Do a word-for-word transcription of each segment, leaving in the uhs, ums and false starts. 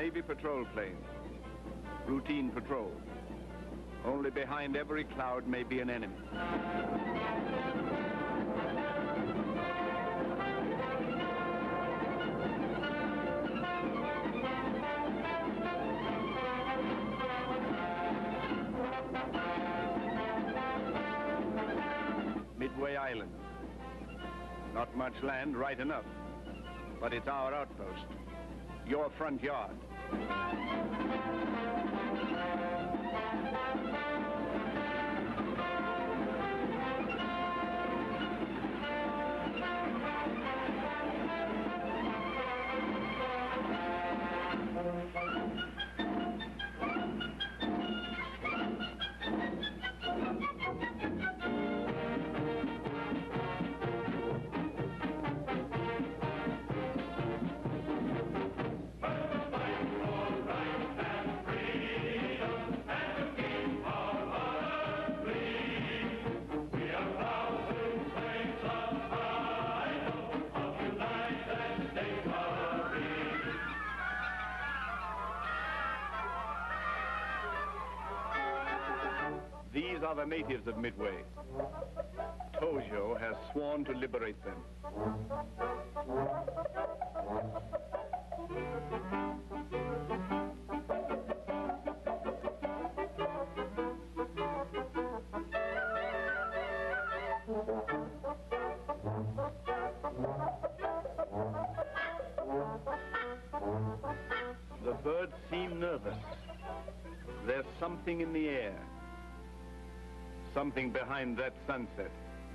Navy patrol planes. Routine patrol. Only behind every cloud may be an enemy. Midway Island. Not much land, right enough. But it's our outpost. Your front yard. These are the natives of Midway. Tojo has sworn to liberate them. The birds seem nervous. There's something in the air. Something behind that sunset.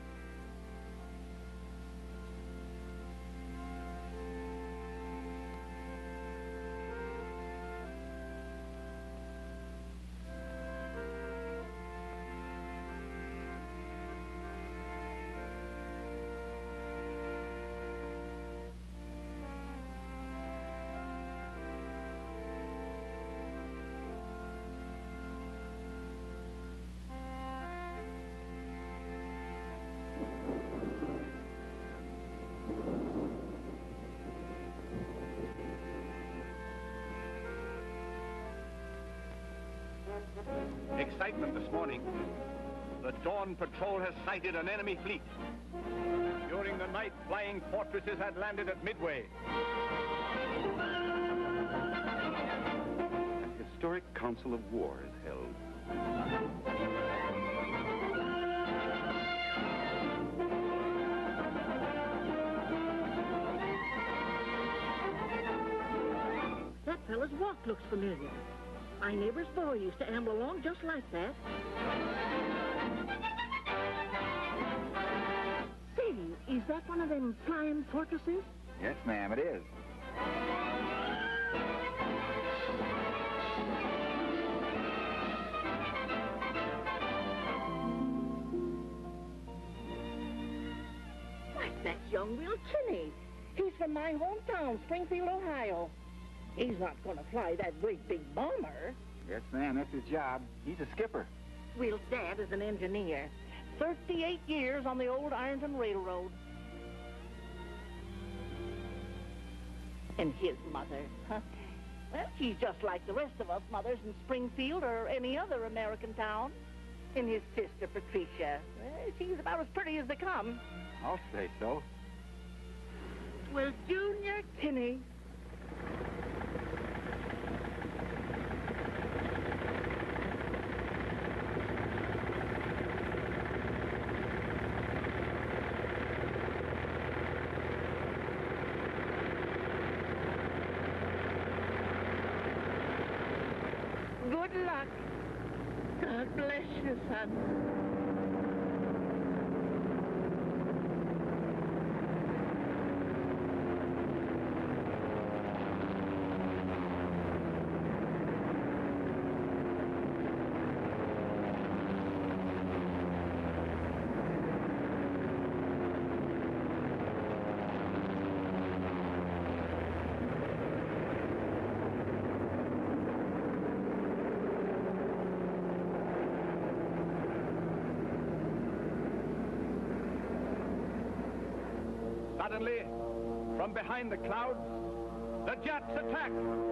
Excitement this morning. The Dawn Patrol has sighted an enemy fleet. During the night, flying fortresses had landed at Midway. An historic council of war is held. That fellow's walk looks familiar. My neighbor's boy used to amble along just like that. Say, is that one of them flying fortresses? Yes, ma'am, it is. Why, that's young Will Kinney. He's from my hometown, Springfield, Ohio. He's not going to fly that great big bomber. Yes, ma'am, that's his job. He's a skipper. Will's dad is an engineer. thirty-eight years on the old Ironton Railroad. And his mother, huh? Well, she's just like the rest of us mothers in Springfield or any other American town. And his sister, Patricia, well, she's about as pretty as they come. I'll say so. Well, Junior Kinney. Good luck. God bless you, son. Suddenly, from behind the clouds, The Japs attack!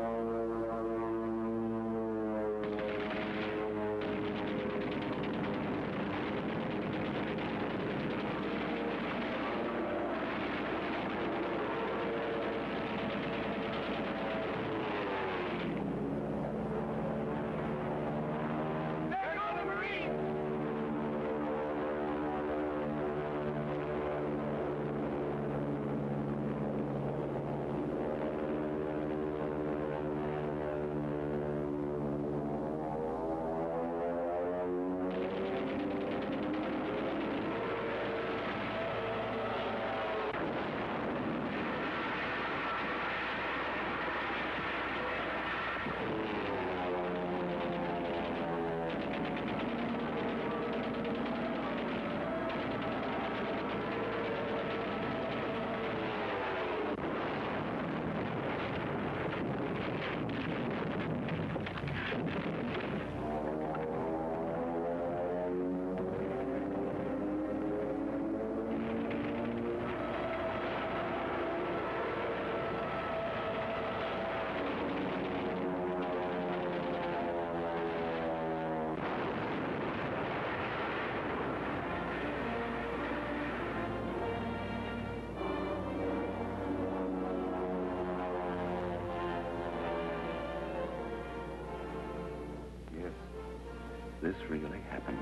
This really happened.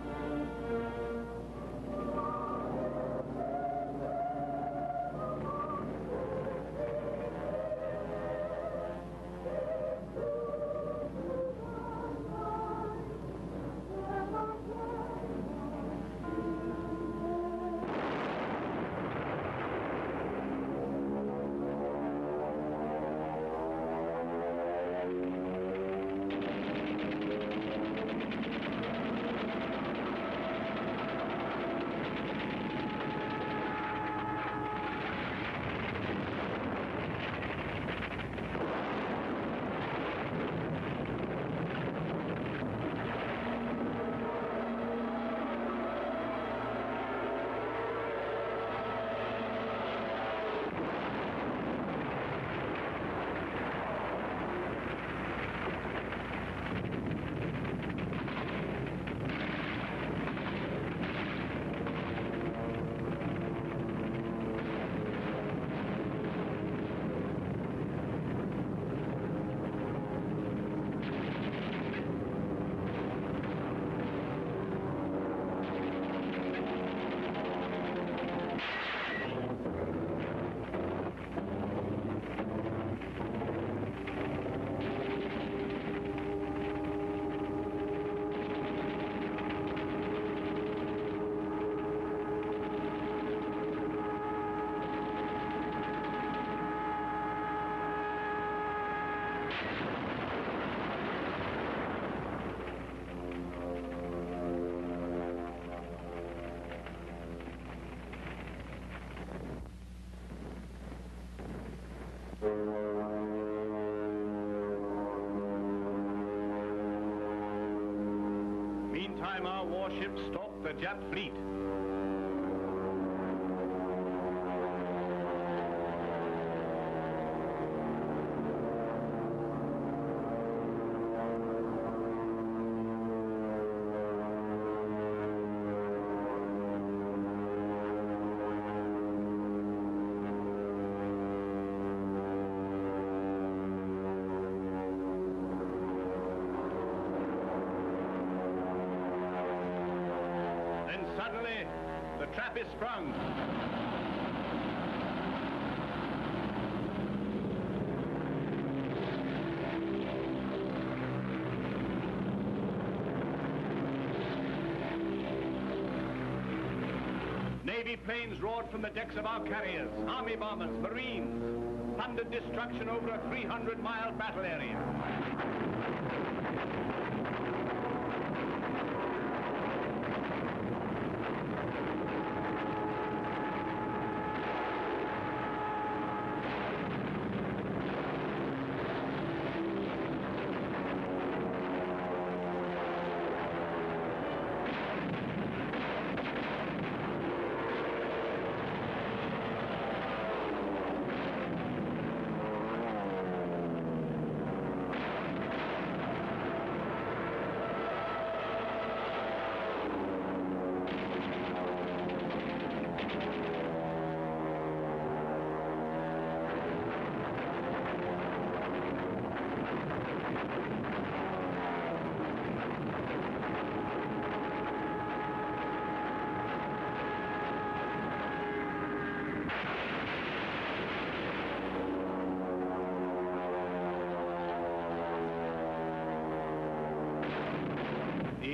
Meantime, our warships stalk the Jap fleet. Suddenly, the trap is sprung. Navy planes roared from the decks of our carriers. Army bombers, Marines, thundered destruction over a three hundred mile battle area.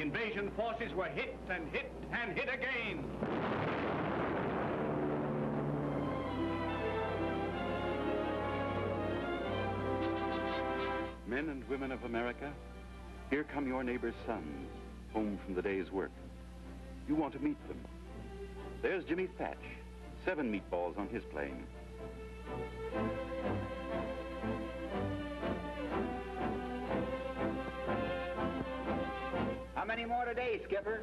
invasion forces were hit and hit and hit again. Men and women of America, here come your neighbor's sons, home from the day's work. You want to meet them. There's Jimmy Thatch, seven meatballs on his plane. How many more today, Skipper?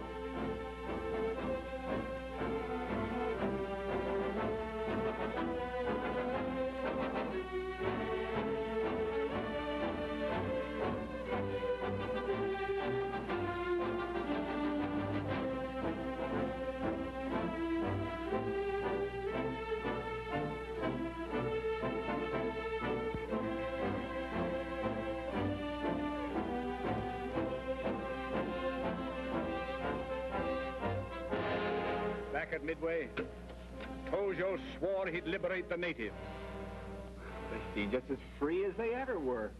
Back at Midway, Tojo swore he'd liberate the natives. They seem just as free as they ever were.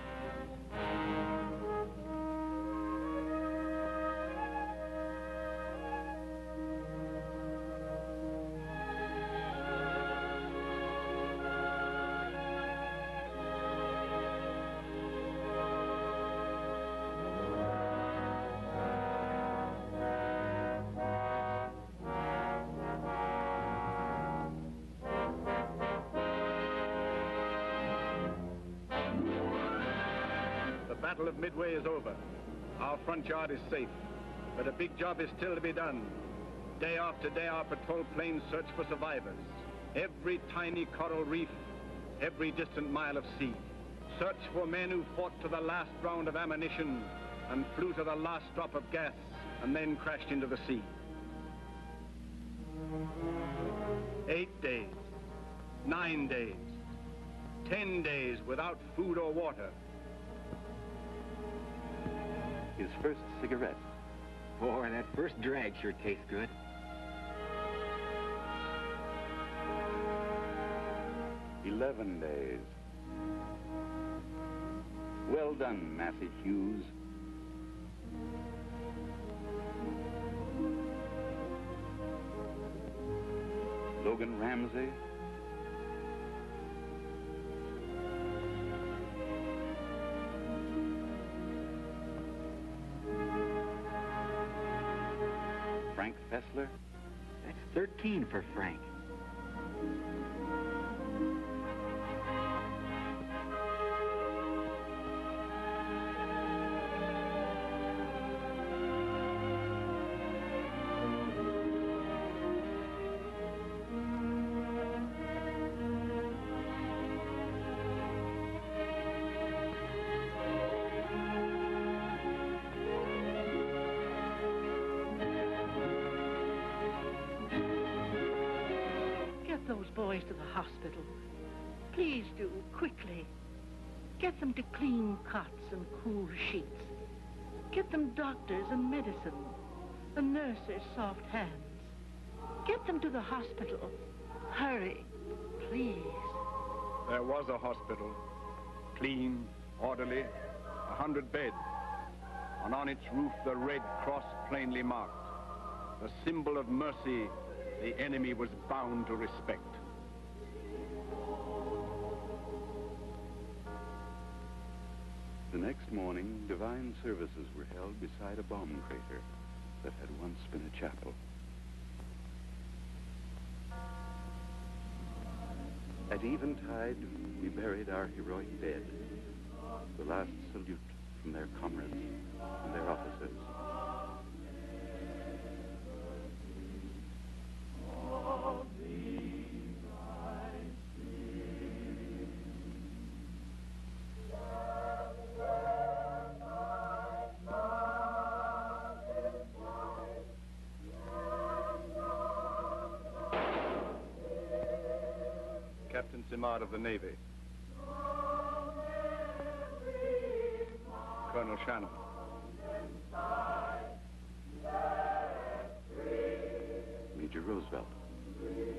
The Battle of Midway is over. Our front yard is safe, but a big job is still to be done. Day after day, our patrol planes search for survivors. Every tiny coral reef, every distant mile of sea. Search for men who fought to the last round of ammunition and flew to the last drop of gas and then crashed into the sea. Eight days, nine days, ten days without food or water. His first cigarette. Boy, that first drag sure tastes good. Eleven days. Well done, Massey Hughes. Logan Ramsey. Frank Fessler. That's thirteen for Frank. Those boys to the hospital. Please do, quickly. Get them to clean cots and cool sheets. Get them doctors and medicine, the nurses' soft hands. Get them to the hospital. Hurry, please. There was a hospital, clean, orderly, a hundred beds, and on its roof the Red Cross plainly marked, the symbol of mercy the enemy was bound to respect. The next morning, divine services were held beside a bomb crater that had once been a chapel. At eventide, we buried our heroic dead. The last salute from their comrades and their officers. Captain Simard of the Navy. Colonel Shannon. Major Roosevelt.